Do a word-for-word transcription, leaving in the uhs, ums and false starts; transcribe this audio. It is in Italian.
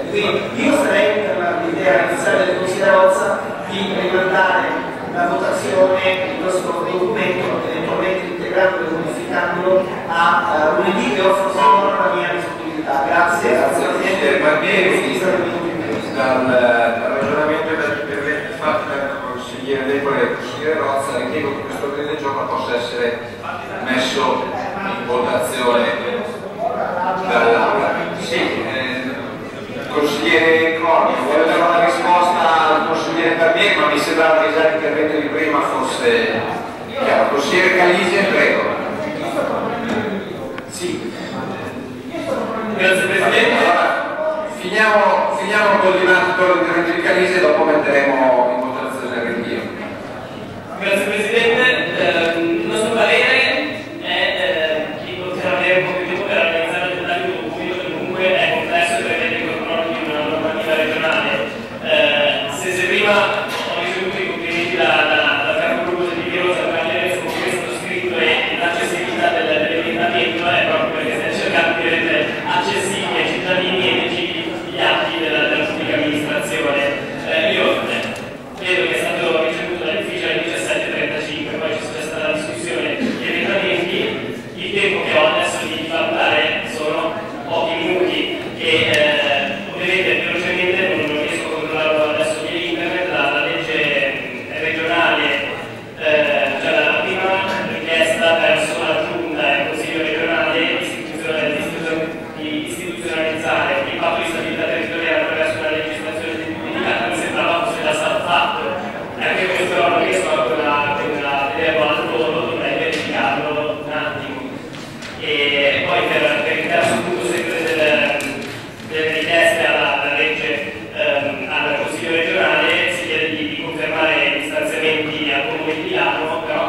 Quindi io sarei per l'idea iniziale del Consiglio Rozza di rimandare la votazione di questo documento, eventualmente integrandolo e modificandolo a uh, lunedì, che offro solo la mia disponibilità. Grazie. Grazie Presidente Barbieri. Dal, dal ragionamento e dagli interventi fatti dal consigliere Debole e dal consigliere Rozza, ritengo che questo ordine del giorno possa essere messo in votazione dall'Aula. Sì, eh, consigliere Corni, voglio dare una risposta al consigliere Barbieri, ma mi sembrava che già l'intervento di prima fosse chiaro. Consigliere Calise, prego. Sì. Grazie Presidente. Allora, finiamo, finiamo col dibattito all'intervento di Calise e dopo metteremo in votazione il rinvio. Grazie Presidente. Eh, il nostro parere è eh, di poter avere un po' più tempo per analizzare il dettaglio di un documento che comunque è complesso e prevede il controllo di una normativa regionale. Eh, se, se prima ho ricevuto i complimenti da, da, da capogruppo del P D O, sappiamo che come è stato scritto e l'accessibilità del, dell'emendamento è proprio perché stiamo cercando di rendere accessibili ai cittadini e leggibili tutti gli atti della, della pubblica amministrazione. Eh, io eh, credo che è stato ricevuto dall'ufficio alle diciassette e trentacinque, poi c'è stata la discussione di emendamenti, il tempo che ho adesso di valutare sono pochi minuti e eh, ovviamente velocemente non, non riesco a controllarlo adesso via internet. La, la legge regionale, eh, cioè la prima richiesta verso la giunta e il consiglio regionale di istituzionalizzare il patto di stabilità territoriale attraverso una legislazione semplificata mi sembrava fosse già stato fatto, e anche questo non riesco a vederlo al volo, dovrei verificarlo un attimo. E poi per, per il terzo punto sempre delle, delle richieste alla, alla legge ehm, al Consiglio regionale si chiede di, di confermare gli stanziamenti al Comune di Milano, però